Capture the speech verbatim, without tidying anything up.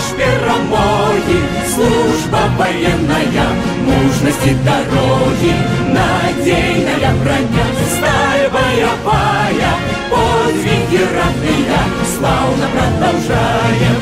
перемоги, служба военная, мужности дороги, надейная броня, сталь боевая, подвиги родные, славно продолжаем.